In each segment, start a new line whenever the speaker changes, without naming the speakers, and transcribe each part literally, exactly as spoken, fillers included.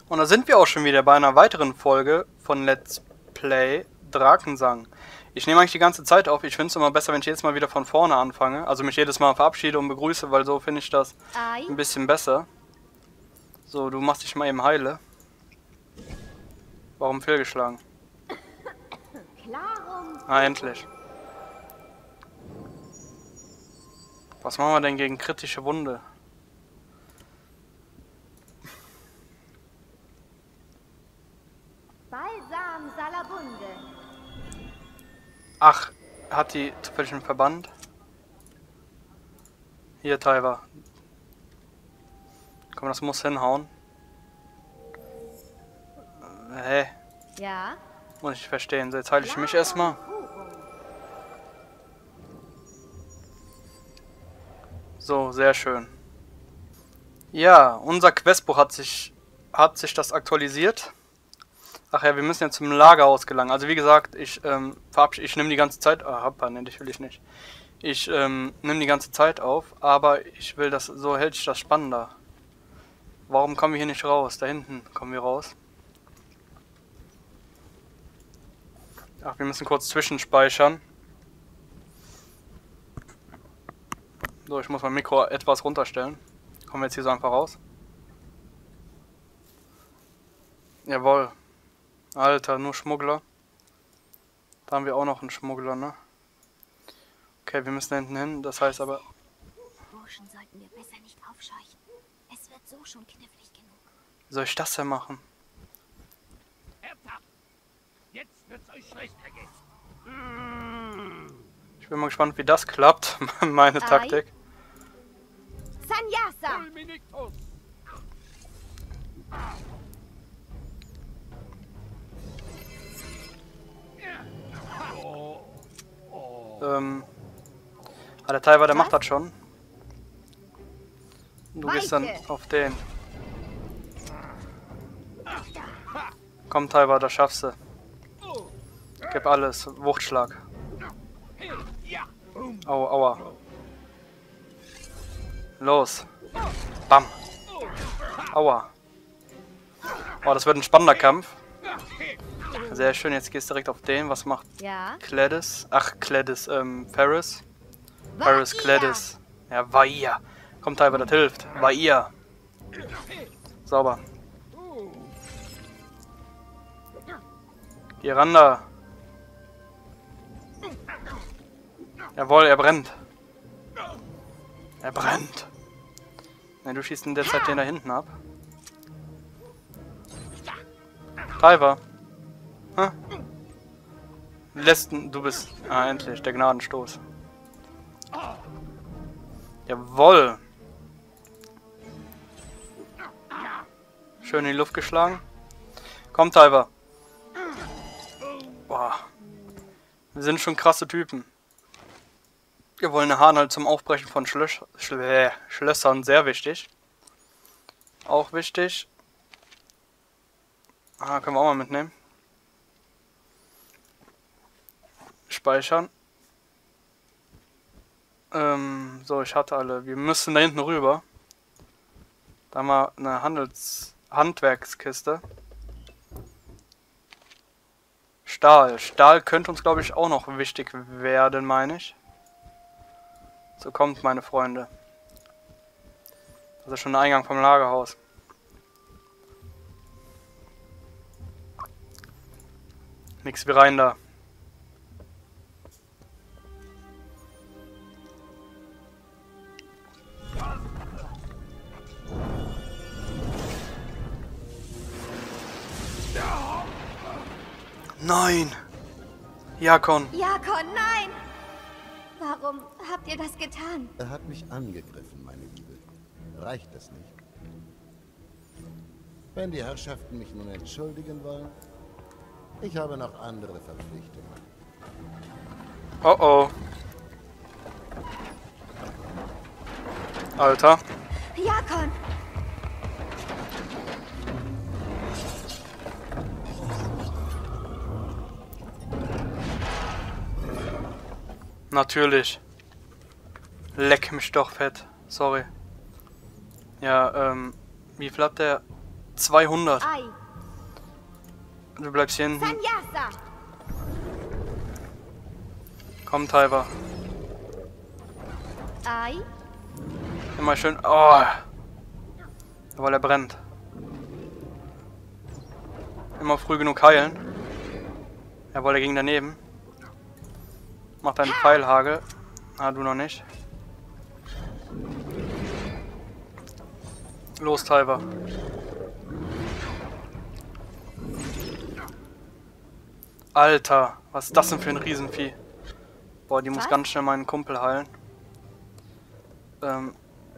Und da sind wir auch schon wieder bei einer weiteren Folge von Let's Play Drakensang. Ich nehme eigentlich die ganze Zeit auf. Ich finde es immer besser, wenn ich jedes Mal wieder von vorne anfange. Also mich jedes Mal verabschiede und begrüße, weil so finde ich das ein bisschen besser. So, du machst dich mal eben heile. Warum fehlgeschlagen? Ah, endlich. Was machen wir denn gegen kritische Wunde?
Balsam Salabunde.
Ach, hat die zufällig einen Verband? Hier, Taiva. Komm, das muss hinhauen. Hä? Hey.
Ja?
Muss ich verstehen. So, jetzt heile ich mich erstmal. So, sehr schön. Ja, unser Questbuch hat sich, hat sich das aktualisiert. Ach ja, wir müssen jetzt zum Lagerhaus gelangen. Also wie gesagt, ich ähm, verabschiede, ich nehme die ganze Zeit, ah, Hoppa, ne, dich will ich nicht. Ich ähm, nehme die ganze Zeit auf, aber ich will das, so hält sich das spannender. Warum kommen wir hier nicht raus? Da hinten kommen wir raus. Ach, wir müssen kurz zwischenspeichern. So, ich muss mein Mikro etwas runterstellen. Kommen wir jetzt hier so einfach raus? Jawohl. Alter, nur Schmuggler. Da haben wir auch noch einen Schmuggler, ne? Okay, wir müssen da hinten hin, das heißt aber...
Burschen sollten wir besser nicht aufscheuchen. Es wird so schon knifflig genug.
Wie soll ich das denn machen?
Jetzt wird's euch schlecht ergehen.
Ich bin mal gespannt, wie das klappt, meine
Ei.
Taktik.
Sanyasa!
Fulminictus.
Ähm... Ah, der Taiva, der
Was?
macht das schon. Du gehst dann
Weiche.
auf den. Komm, Taiva, das schaffst du. Gib alles. Wuchtschlag. Au, aua. Los. Bam. Aua. Oh, das wird ein spannender Kampf. Sehr schön, jetzt gehst du direkt auf den. Was macht
Ja?
Gladys? Ach, Gladys, ähm, Ferris. Ferris,
Vaia.
Gladys. Ja, Vaia. Kommt, Taiva, das hilft. Vaia. Sauber. Geh ran da. Jawohl, er brennt. Er brennt. Ne, du schießt in der Zeit den da hinten ab. Taiva. Hä? Lässt, du bist... Ah, endlich, der Gnadenstoß. Jawohl. Schön in die Luft geschlagen. Komm, Taiva. Boah. Wir sind schon krasse Typen. Wir wollen eine Hahn halt zum Aufbrechen von Schlösch Schlö Schlössern. Sehr wichtig. Auch wichtig. Ah, können wir auch mal mitnehmen. Speichern. Ähm, so, ich hatte alle. Wir müssen da hinten rüber. Da haben wir eine Handels Handwerkskiste. Stahl. Stahl könnte uns, glaube ich, auch noch wichtig werden, meine ich. So, kommt, meine Freunde. Das ist schon der Eingang vom Lagerhaus. Nix wie rein da. Nein! Jakon!
Jakon, nein! Warum habt ihr das getan?
Er hat mich angegriffen, meine Liebe. Reicht das nicht? Wenn die Herrschaften mich nun entschuldigen wollen, ich habe noch andere Verpflichtungen.
Oh oh. Alter.
Jakon!
Natürlich. Leck mich doch fett. Sorry. Ja, ähm, wie viel hat der? zweihundert.
Ai.
Du bleibst hier hinten.
Sanyasa.
Komm, Taiba.
Ai.
Immer schön. Oh. Weil er brennt. Immer früh genug heilen. Jawohl, er ging daneben. Mach deinen Pfeilhagel. Ah, du noch nicht. Los, Taiba. Alter, was ist das denn für ein Riesenvieh? Boah, die muss
Was?
ganz schnell meinen Kumpel heilen. Ähm.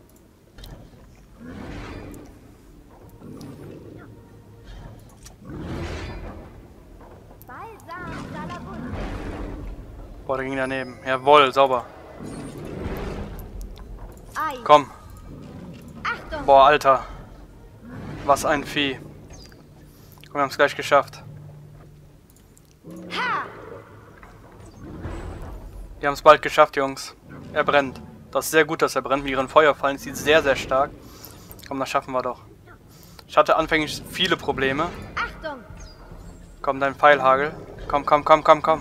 Balsam Salabunde.
Boah, der ging daneben. Jawohl, sauber.
Ai.
Komm.
Achtung.
Boah, Alter. Was ein Vieh. Komm, wir haben es gleich geschafft.
Ha.
Wir haben es bald geschafft, Jungs. Er brennt. Das ist sehr gut, dass er brennt. Mit ihren Feuerfallen ist sie sehr, sehr stark. Komm, das schaffen wir doch. Ich hatte anfänglich viele Probleme.
Achtung.
Komm, dein Pfeilhagel. Komm, komm, komm, komm, komm.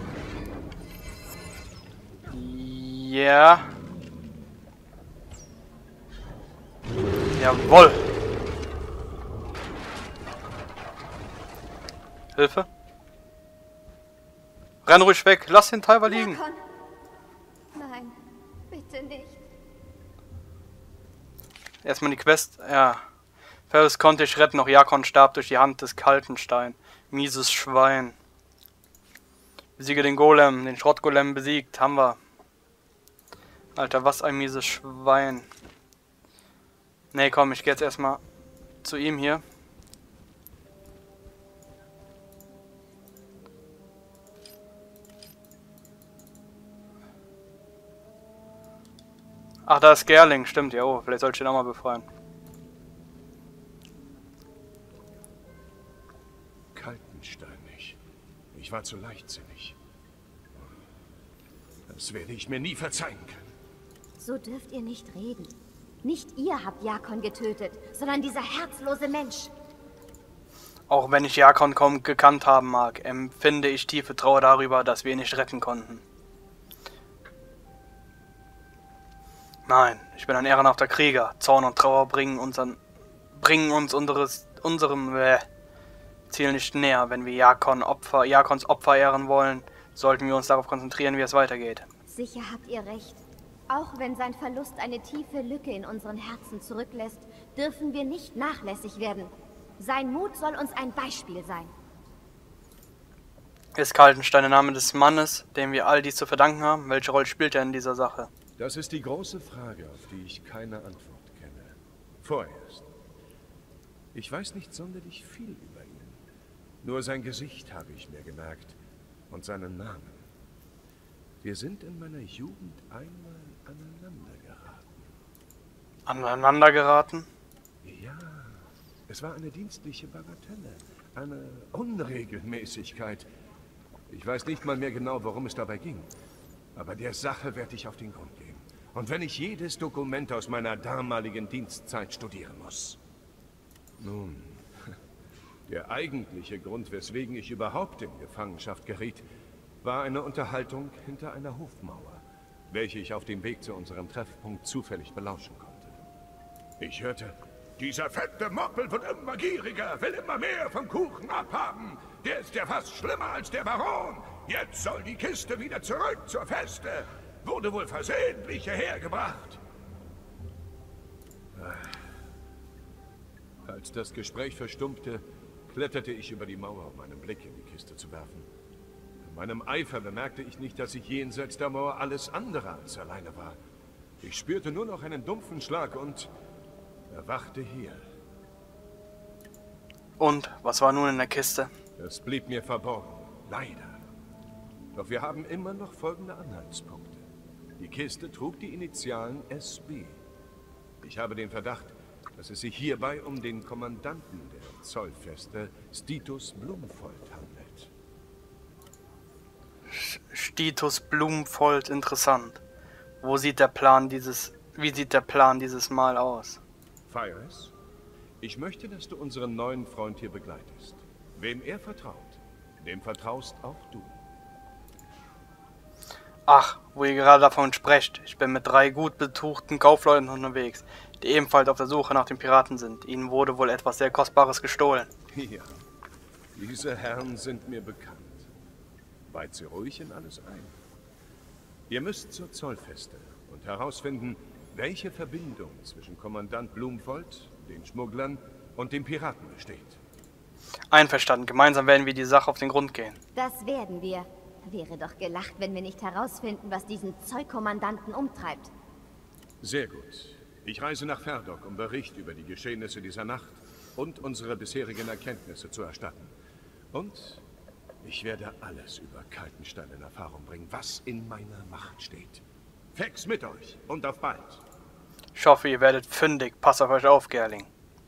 Ja. Jawohl. Hilfe. Renn ruhig weg. Lass den Taiba liegen.
Jakon. Nein, bitte nicht.
Erstmal die Quest. Ja. Ferris konnte ich retten, noch Jakon starb durch die Hand des Kaltenstein. Mieses Schwein. Besiege den Golem, den Schrottgolem besiegt. Haben wir. Alter, was ein mieses Schwein. Nee, komm, ich gehe jetzt erstmal zu ihm hier. Ach, da ist Gerling, stimmt, ja, oh, vielleicht sollte ich den auch mal befreien.
Kaltenstein nicht. Ich war zu leichtsinnig. Das werde ich mir nie verzeihen können.
So dürft ihr nicht reden. Nicht ihr habt Jakon getötet, sondern dieser herzlose Mensch.
Auch wenn ich Jakon kaum gekannt haben mag, empfinde ich tiefe Trauer darüber, dass wir ihn nicht retten konnten. Nein, ich bin ein ehrenhafter Krieger. Zorn und Trauer bringen, unseren, bringen uns unseres, unserem äh, Ziel nicht näher. Wenn wir Jakon Opfer, Jakons Opfer ehren wollen, sollten wir uns darauf konzentrieren, wie es weitergeht.
Sicher habt ihr recht. Auch wenn sein Verlust eine tiefe Lücke in unseren Herzen zurücklässt, dürfen wir nicht nachlässig werden. Sein Mut soll uns ein Beispiel sein.
Ist Kaltenstein der Name des Mannes, dem wir all dies zu verdanken haben? Welche Rolle spielt er in dieser Sache?
Das ist die große Frage, auf die ich keine Antwort kenne. Vorerst. Ich weiß nicht sonderlich viel über ihn. Nur sein Gesicht habe ich mir gemerkt und seinen Namen. Wir sind in meiner Jugend einmal aneinander geraten.
Aneinander geraten?
Ja, es war eine dienstliche Bagatelle, eine Unregelmäßigkeit. Ich weiß nicht mal mehr genau, worum es dabei ging. Aber der Sache werde ich auf den Grund gehen. Und wenn ich jedes Dokument aus meiner damaligen Dienstzeit studieren muss. Nun, der eigentliche Grund, weswegen ich überhaupt in Gefangenschaft geriet, war eine Unterhaltung hinter einer Hofmauer, welche ich auf dem Weg zu unserem Treffpunkt zufällig belauschen konnte. Ich hörte, dieser fette Moppel wird immer gieriger, will immer mehr vom Kuchen abhaben. Der ist ja fast schlimmer als der Baron. Jetzt soll die Kiste wieder zurück zur Feste. Wurde wohl versehentlich hierher gebracht. Als das Gespräch verstummte, kletterte ich über die Mauer, um einen Blick in die Kiste zu werfen. In meinem Eifer bemerkte ich nicht, dass ich jenseits der Mauer alles andere als alleine war. Ich spürte nur noch einen dumpfen Schlag und erwachte hier.
Und, was war nun in der Kiste?
Das blieb mir verborgen, leider. Doch wir haben immer noch folgende Anhaltspunkte. Die Kiste trug die Initialen S B. Ich habe den Verdacht, dass es sich hierbei um den Kommandanten der Zollfeste, Stitus Blumfold, handelt.
Stitus Blumfold, interessant. Wo sieht der Plan dieses, wie sieht der Plan dieses Mal aus?
Fires? Ich möchte, dass du unseren neuen Freund hier begleitest. Wem er vertraut, dem vertraust auch du.
Ach, wo ihr gerade davon sprecht. Ich bin mit drei gut betuchten Kaufleuten unterwegs, die ebenfalls auf der Suche nach den Piraten sind. Ihnen wurde wohl etwas sehr Kostbares gestohlen.
Ja, diese Herren sind mir bekannt. Weiht sie ruhig in alles ein. Ihr müsst zur Zollfeste und herausfinden, welche Verbindung zwischen Kommandant Blumfold, den Schmugglern und den Piraten besteht.
Einverstanden. Gemeinsam werden wir die Sache auf den Grund gehen.
Das werden wir. Wäre doch gelacht, wenn wir nicht herausfinden, was diesen Zollkommandanten umtreibt.
Sehr gut. Ich reise nach Ferdok, um Bericht über die Geschehnisse dieser Nacht und unsere bisherigen Erkenntnisse zu erstatten. Und ich werde alles über Kaltenstein in Erfahrung bringen, was in meiner Macht steht. Fex mit euch und auf bald.
Ich hoffe, ihr werdet fündig. Passt auf euch auf, Gerling.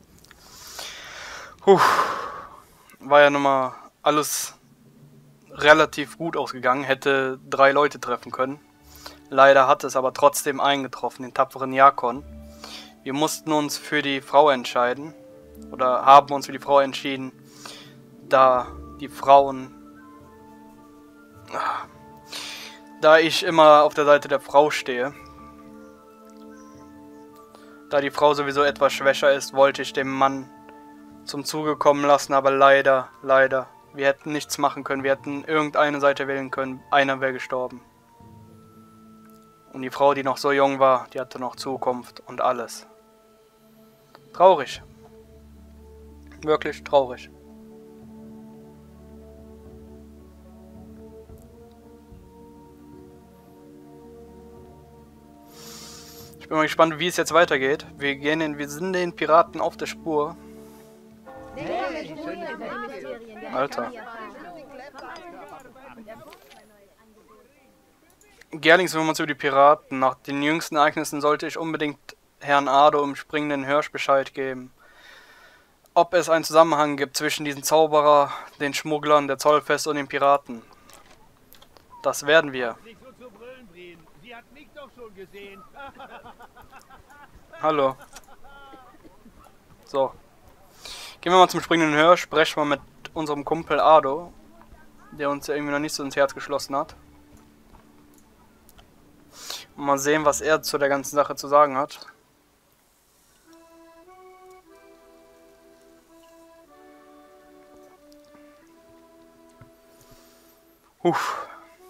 Puh. War ja nun mal alles relativ gut ausgegangen. Hätte drei Leute treffen können. Leider hat es aber trotzdem eingetroffen, den tapferen Jakon. Wir mussten uns für die Frau entscheiden. Oder haben uns für die Frau entschieden, da die Frauen... Da ich immer auf der Seite der Frau stehe. Da die Frau sowieso etwas schwächer ist, wollte ich den Mann zum Zuge kommen lassen, aber leider, leider. Wir hätten nichts machen können, wir hätten irgendeine Seite wählen können, einer wäre gestorben. Und die Frau, die noch so jung war, die hatte noch Zukunft und alles. Traurig. Wirklich traurig. Ich bin mal gespannt, wie es jetzt weitergeht. Wir gehen in, wir sind den Piraten auf der Spur. Alter. Gerlings wir uns über die Piraten. Nach den jüngsten Ereignissen sollte ich unbedingt Herrn Ardo im springenden Hirsch Bescheid geben. Ob es einen Zusammenhang gibt zwischen diesen Zauberer, den Schmugglern, der Zollfest und den Piraten. Das werden wir.
Sie hat mich doch schon gesehen.
Hallo. So. Gehen wir mal zum springenden Hirsch, sprechen wir mit unserem Kumpel Ardo, der uns ja irgendwie noch nicht so ins Herz geschlossen hat. Und mal sehen, was er zu der ganzen Sache zu sagen hat. Uff.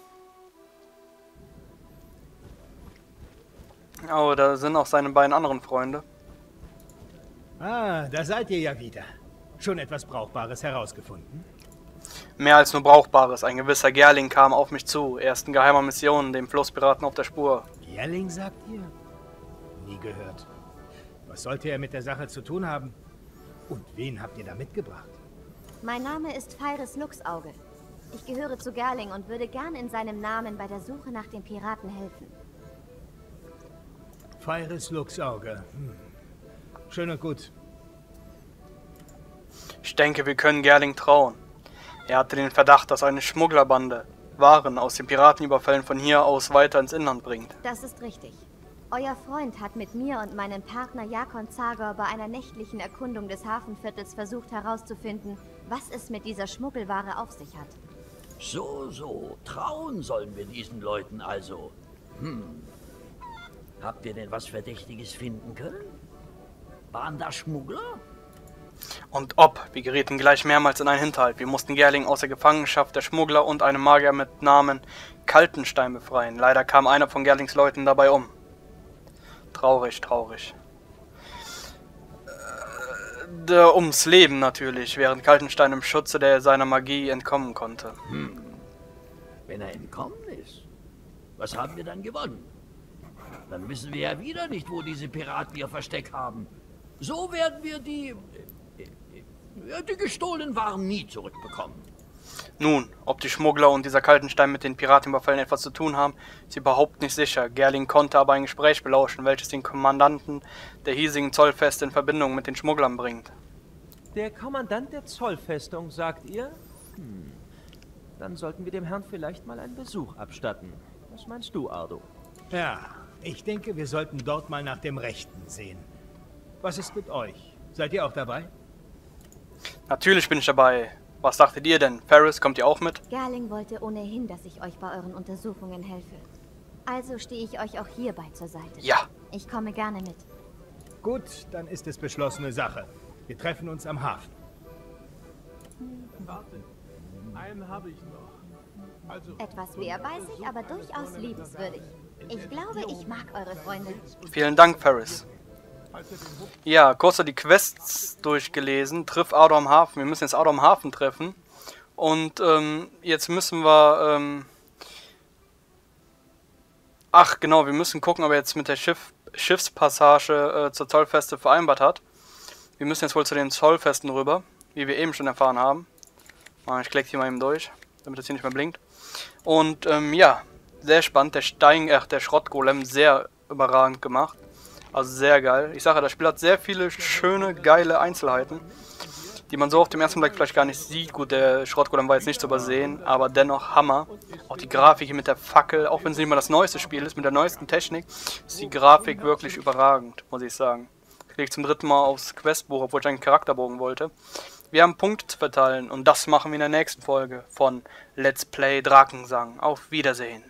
Oh, da sind auch seine beiden anderen Freunde.
Ah, da seid ihr ja wieder. Schon etwas Brauchbares herausgefunden?
Mehr als nur Brauchbares. Ein gewisser Gerling kam auf mich zu. Er ist in geheimer Mission, dem Flusspiraten auf der Spur.
Gerling, sagt ihr? Nie gehört. Was sollte er mit der Sache zu tun haben? Und wen habt ihr da mitgebracht?
Mein Name ist Feiris Luchsauge. Ich gehöre zu Gerling und würde gern in seinem Namen bei der Suche nach den Piraten helfen.
Feiris Luchsauge. Hm. Schön und gut.
Ich denke, wir können Gerling trauen. Er hatte den Verdacht, dass eine Schmugglerbande Waren aus den Piratenüberfällen von hier aus weiter ins Inland bringt.
Das ist richtig. Euer Freund hat mit mir und meinem Partner Jakon Zagor bei einer nächtlichen Erkundung des Hafenviertels versucht herauszufinden, was es mit dieser Schmuggelware auf sich hat.
So, so. Trauen sollen wir diesen Leuten also. Hm. Habt ihr denn was Verdächtiges finden können? Waren da Schmuggler?
Und ob, wir gerieten gleich mehrmals in einen Hinterhalt. Wir mussten Gerling aus der Gefangenschaft der Schmuggler und einem Magier mit Namen Kaltenstein befreien. Leider kam einer von Gerlings Leuten dabei um. Traurig, traurig. Äh, der, ums Leben natürlich, während Kaltenstein im Schutze der seiner Magie entkommen konnte.
Hm. Wenn er entkommen ist, was haben wir dann gewonnen? Dann wissen wir ja wieder nicht, wo diese Piraten ihr Versteck haben. So werden wir die... die gestohlenen Waren nie zurückbekommen.
Nun, ob die Schmuggler und dieser Kaltenstein mit den Piratenüberfällen etwas zu tun haben, ist überhaupt nicht sicher. Gerling konnte aber ein Gespräch belauschen, welches den Kommandanten der hiesigen Zollfeste in Verbindung mit den Schmugglern bringt.
Der Kommandant der Zollfestung, sagt ihr? Hm. Dann sollten wir dem Herrn vielleicht mal einen Besuch abstatten. Was meinst du, Ardo?
Ja, ich denke, wir sollten dort mal nach dem Rechten sehen. Was ist mit euch? Seid ihr auch dabei?
Natürlich bin ich dabei. Was dachtet ihr denn? Ferris, kommt ihr auch mit?
Gerling wollte ohnehin, dass ich euch bei euren Untersuchungen helfe. Also stehe ich euch auch hierbei zur Seite.
Ja.
Ich komme gerne mit.
Gut, dann ist es beschlossene Sache. Wir treffen uns am Hafen.
Warte, einen habe ich noch. Also,
Etwas bärbeißig, aber durchaus liebenswürdig. Ich glaube, ich mag eure Freunde.
Vielen Dank, Ferris. Ja, kurz so die Quests durchgelesen. Triff Ardo am Hafen. Wir müssen jetzt Ardo am Hafen treffen. Und ähm, jetzt müssen wir... Ähm Ach, genau, wir müssen gucken, ob er jetzt mit der Schiff Schiffspassage äh, zur Zollfeste vereinbart hat. Wir müssen jetzt wohl zu den Zollfesten rüber, wie wir eben schon erfahren haben. Ich klicke hier mal eben durch, damit das hier nicht mehr blinkt. Und ähm, ja, sehr spannend. Der Stein, äh, der Schrottgolem, sehr überragend gemacht. Also sehr geil. Ich sage, das Spiel hat sehr viele schöne, geile Einzelheiten, die man so auf dem ersten Blick vielleicht gar nicht sieht. Gut, der Schrottgolem war jetzt nicht zu übersehen, aber dennoch Hammer. Auch die Grafik hier mit der Fackel, auch wenn es nicht mal das neueste Spiel ist, mit der neuesten Technik, ist die Grafik wirklich überragend, muss ich sagen. Ich klicke zum dritten Mal aufs Questbuch, obwohl ich einen Charakterbogen wollte. Wir haben Punkte zu verteilen und das machen wir in der nächsten Folge von Let's Play Drakensang. Auf Wiedersehen.